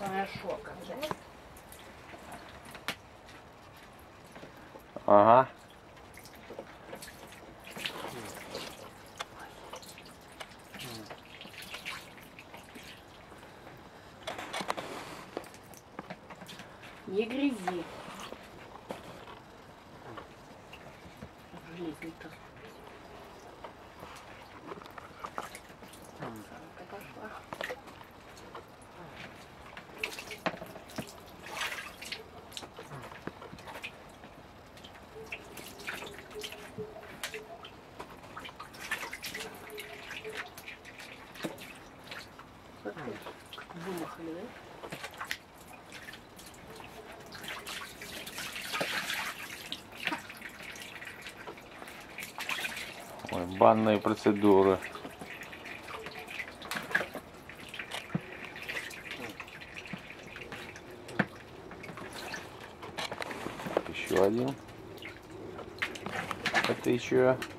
Хорошо, когда. Ага. Не грязи. Железный-то. Самка пошла. Вымахали, да? Ой, банные процедуры. Еще один. Это еще